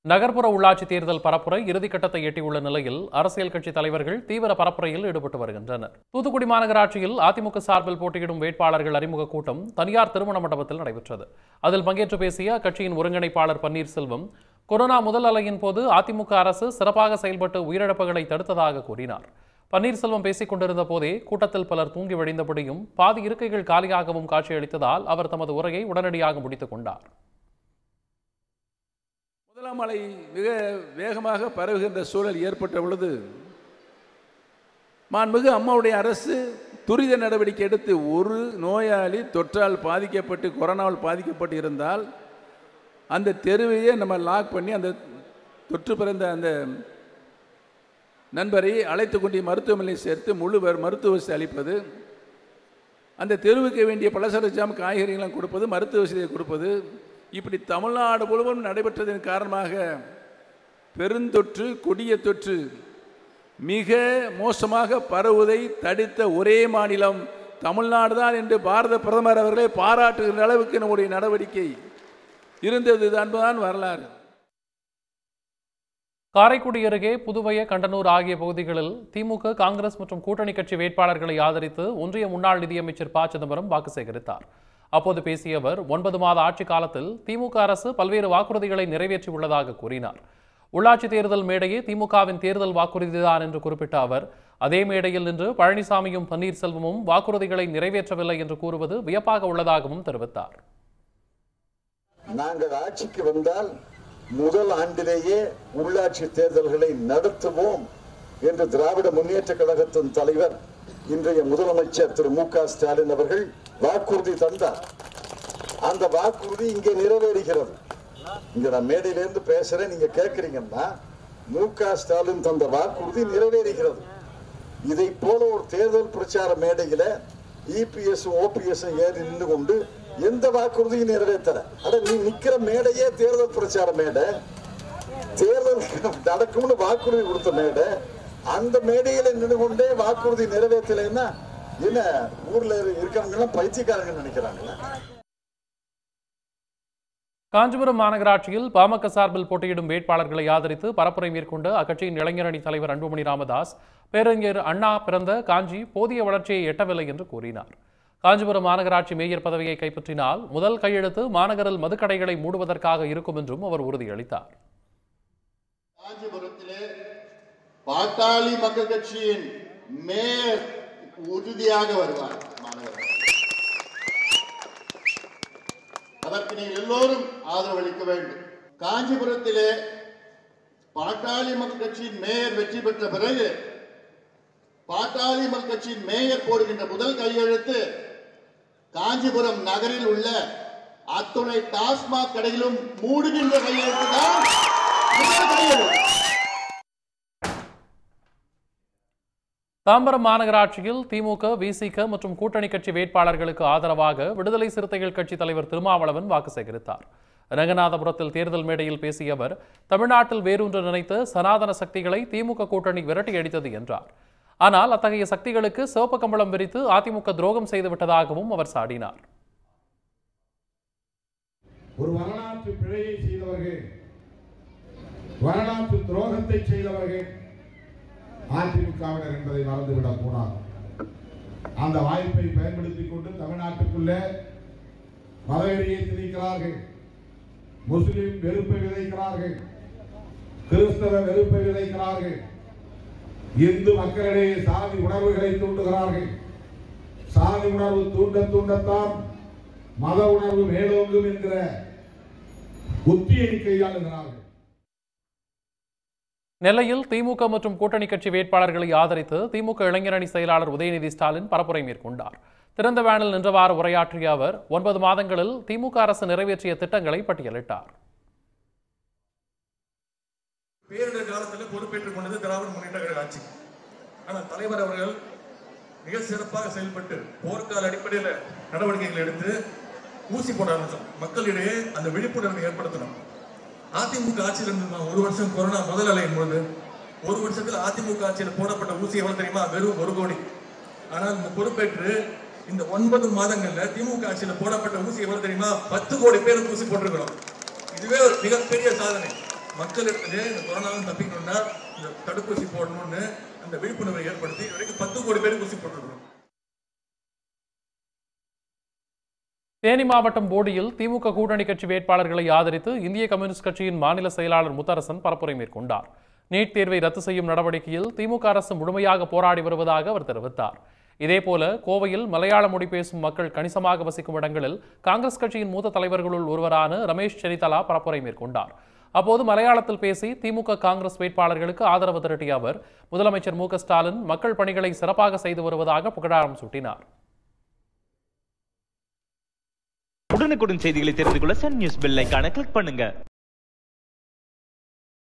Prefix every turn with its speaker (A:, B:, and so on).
A: நகர்ப்புற உள்ளாட்சி தேர்தல் பரப்புரை இறுதிக்கட்டத்தை எட்டியுள்ள நிலையில் அரசியல் கட்சி தலைவர்கள் தீவிர பரப்புரையில் ஈடுபட்டு வருகின்றனர். தூத்துக்குடி மாநகராட்சியில் அதிமுக சார்பில் போட்டியிடும் வேட்பாளர்கள் அறிமுக கூட்டம் தனியார் திருமண மண்டபத்தில் நடைபெற்றது. அதில் பங்கேற்று பேசிய அக்கட்சியின் ஒருங்கிணைப்பாளர் பன்னீர்செல்வம், கொரோனா முதல் அலையின் போது அதிமுக அரசு சிறப்பாக செயல்பட்டு உயிரிழப்புகளை தடுத்ததாக கூறினார். பன்னீர்செல்வம் பேசிக் கொண்டிருந்த போதே கூட்டத்தில் பலர் தூங்கி வழிந்தபடியும் பாதி இருக்கைகள் காலியாகவும் காட்சியளித்ததால் அவர் தமது உரையை உடனடியாக முடித்துக் கொண்டார்.
B: முதலாம் அலை மிக வேகமாக பரவுகின்ற சூழல் ஏற்பட்ட பொழுது மாண்புமிகு அம்மாவுடைய அரசு துரித நடவடிக்கை எடுத்து ஒரு நோயாளி தொற்றால் பாதிக்கப்பட்டு கொரோனாவால் பாதிக்கப்பட்டு இருந்தால் அந்த தெருவையே நம்ம லாக் பண்ணி அந்த தொற்று பிறந்த அந்த நண்பரை அழைத்து கொண்டு மருத்துவமனையில் சேர்த்து முழு மருத்துவ வசதி அளிப்பது, அந்த தெருவுக்கு வேண்டிய பலசர ஜாம் காய்கறிகளாம் கொடுப்பது, மருத்துவ வசதியை கொடுப்பது, இப்படி தமிழ்நாடு முழுவதும் நடைபெற்றதன் காரணமாக பெருந்தொற்று கொடிய தொற்று மிக மோசமாக பரவுவதை தடுத்த ஒரே மாநிலம் தமிழ்நாடு தான் என்று பாரத பிரதமர் அவர்களே பாராட்டுகிற அளவுக்கு நம்முடைய நடவடிக்கை இருந்தது என்பதுதான் வரலாறு.
A: காரைக்குடி அருகே புதுவைய கண்டனூர் ஆகிய பகுதிகளில் திமுக, காங்கிரஸ் மற்றும் கூட்டணி கட்சி வேட்பாளர்களை ஆதரித்து ஒன்றிய முன்னாள் நிதியமைச்சர் ப. சிதம்பரம் வாக்கு சேகரித்தார். அப்போது பேசிய அவர் 9 மாத ஆட்சி காலத்தில் திமுக அரசு பல்வேறு வாக்குறுதிகளை நிறைவேற்றியுள்ளதாக கூறினார். உள்ளாட்சி தேர்தல் மேடையே திமுகவின் தேர்தல் வாக்குறுதிதான் என்று குறிப்பிட்ட அவர், அதே மேடையில் நின்று பழனிசாமியும் பன்னீர்செல்வமும் வாக்குறுதிகளை நிறைவேற்றவில்லை என்று கூறுவது வியப்பாக உள்ளதாகவும் தெரிவித்தார்.
C: நாங்கள் ஆட்சிக்கு வந்தால் முதல் ஆண்டிலேயே உள்ளாட்சி தேர்தல்களை நடத்துவோம் என்று திராவிட முன்னேற்ற கழகத்தின் தலைவர் இன்றைய முதலமைச்சர் திரு மு க ஸ்டாலின் அவர்கள் வாக்குறுதி தந்தார். அந்த வாக்குறுதி இங்கே நிறைவேறுகிறது. இங்க நான் மேடையிலிருந்து பேசுறேன், நீங்க கேட்கறீங்கன்னா மு க ஸ்டாலின் தந்த வாக்குறுதி நிறைவேறுகிறது. இதை போல ஒரு தேர்தல் பிரச்சார மேடையில இபிஎஸ் ஓபிஎஸ் ஏறி நின்று கொண்டு எந்த வாக்குறுதியும் நிறைவேற்ற, நீ நிக்கிற மேடையே தேர்தல் பிரச்சார மேடை, தேர்தல் நடக்கும்னு வாக்குறுதி கொடுத்த மேடை, அந்த மேடையில நின்று கொண்டே வாக்குறுதி நிறைவேற்றலைன்னா என்ன ஊர்ல இருக்கிறவங்க பைத்தியக்காரங்க நினைக்கிறாங்களா?
A: காஞ்சிபுரம் மாநகராட்சியில் பாமக சார்பில் போட்டியிடும் வேட்பாளர்களை ஆதரித்து பரப்புரை மேற்கொண்ட அக்கட்சியின் இளைஞரணி தலைவர் அன்புமணி ராமதாஸ், பேரறிஞர் அண்ணா பிறந்த காஞ்சி போதிய வளர்ச்சியை எட்டவில்லை என்று கூறினார். காஞ்சிபுரம் மாநகராட்சி மேயர் பதவியை கைப்பற்றினால் முதல் கையெழுத்து மாநகரில் மதுக்கடைகளை மூடுவதற்காக இருக்கும் என்றும் அவர் உறுதியளித்தார்.
D: காஞ்சிபுரத்திலே பாட்டாளி மக்கள் கட்சியின் மேயர் உறுதியாக வருவார். அதற்கு நீங்கள் எல்லோரும் ஆதரவளிக்க வேண்டும். காஞ்சிபுரத்திலே பாட்டாளி மக்கள் கட்சியின் மேயர் வெற்றி பெற்ற பிறகு பாட்டாளி மக்கள் கட்சியின் மேயர் போடுகின்ற முதல் கையெழுத்து காஞ்சிபுரம் நகரில் உள்ள அத்துணை டாஸ்மாக் கடையிலும் மூடுகின்ற கையெழுத்து தான் முதல் கையெழுத்து.
A: தாம்பரம் மாநகராட்சியில் திமுக, விசிக மற்றும் கூட்டணி கட்சி வேட்பாளர்களுக்கு ஆதரவாக விடுதலை சிறுத்தைகள் கட்சி தலைவர் திருமாவளவன் வாக்கு சேகரித்தார். ரங்கநாதபுரத்தில் தேர்தல் மேடையில் பேசிய அவர், தமிழ்நாட்டில் வேரூன்று நினைத்த சனாதன சக்திகளை திமுக கூட்டணி விரட்டி அடித்தது என்றார். ஆனால் அத்தகைய சக்திகளுக்கு சிவப்பு கம்பளம் விரித்து அதிமுக துரோகம் செய்துவிட்டதாகவும் அவர் சாடினார்.
E: ஒரு வரலாற்று பிழையை செய்தவர்கள், வரலாற்று துரோகத்தை செய்தவர்கள் அதிமுகவினர் என்பதை மறந்துவிடக் கூடாது. அந்த வாய்ப்பை பயன்படுத்திக் கொண்டு தமிழ்நாட்டுக்குள்ளே மதவெறியை திணிக்கிறார்கள், முஸ்லிம் வெறுப்பை விதைக்கிறார்கள், கிறிஸ்தவ வெறுப்பை விதைக்கிறார்கள், இந்து மக்களிடையே சாதி உணர்வுகளை தூண்டுகிறார்கள். சாதி உணர்வு தூண்டத்தான் மத உணர்வு மேலோங்கும் என்கிற உத்தியை கையாளுகிறார்கள்.
A: நெல்லையில் திமுக மற்றும் கூட்டணி கட்சி வேட்பாளர்களை ஆதரித்து திமுக இளைஞரணி செயலாளர் உதயநிதி ஸ்டாலின் பரப்புரை மேற்கொண்டார். திறந்த வேனில் நின்றவாறு உரையாற்றிய அவர் 9 மாதங்களில் திமுக அரசு நிறைவேற்றிய திட்டங்களை பட்டியலிட்டார்.
F: பேரிடர் காலத்தில் பொறுப்பேற்றுக் கொண்டது திராவிட முன்னேற்ற கழக ஆட்சி. ஆனால் தலைவர் அவர்கள் மிக சிறப்பாக செயல்பட்டு போர்க்கால அடிப்படையில் நடவடிக்கைகள் எடுத்து ஊசி போட ஆரம்பிச்சோம். மக்களிடையே அந்த விழிப்புணர்வை ஏற்படுத்தணும். அதிமுக ஆட்சியில் இருந்து 1 வருஷம் கொரோனா முதல் அலையின் பொழுது 1 வருஷத்தில் அதிமுக ஆட்சியில் போடப்பட்ட ஊசி எவ்வளவு தெரியுமா? வெறும் 1 கோடி. ஆனால் இந்த பொறுப்பேற்று இந்த 9 மாதங்கள்ல திமுக ஆட்சியில் போடப்பட்ட ஊசி எவ்வளவு தெரியுமா? 10 கோடி பேருக்கு ஊசி போட்டிருக்கிறோம். இதுவே ஒரு மிகப்பெரிய சாதனை. மக்களிடத்திலே இந்த கொரோனா தப்பிக்கணும்னா இந்த தடுப்பூசி போடணும்னு அந்த விழிப்புணர்வை ஏற்படுத்தி வரைக்கும் 10 கோடி பேருக்கு ஊசி போட்டிருக்கிறோம்.
A: தேனி மாவட்டம் போடியில் திமுக கூட்டணி கட்சி வேட்பாளர்களை ஆதரித்து இந்திய கம்யூனிஸ்ட் கட்சியின் மாநில செயலாளர் முத்தரசன் பரப்புரை மேற்கொண்டார். நீட் தேர்வை ரத்து செய்யும் நடவடிக்கையில் திமுக அரசு முழுமையாக போராடி வருவதாக அவர் தெரிவித்தார். இதேபோல கோவையில் மலையாள மொழி பேசும் மக்கள் கணிசமாக வசிக்கும் இடங்களில் காங்கிரஸ் கட்சியின் மூத்த தலைவர்களுள் ஒருவரான ரமேஷ் செனிதலா பரப்புரை மேற்கொண்டார். அப்போது மலையாளத்தில் பேசி திமுக காங்கிரஸ் வேட்பாளர்களுக்கு ஆதரவு திரட்டிய அவர் முதலமைச்சர் மு க ஸ்டாலின் மக்கள் பணிகளை சிறப்பாக செய்து வருவதாக புகழாரம் சூட்டினார்.
G: உடனுக்குடன் செய்திகளை தெரிந்து கொள்ள சன் நியூஸ் பெல் ஐகானை கிளிக் பண்ணுங்க.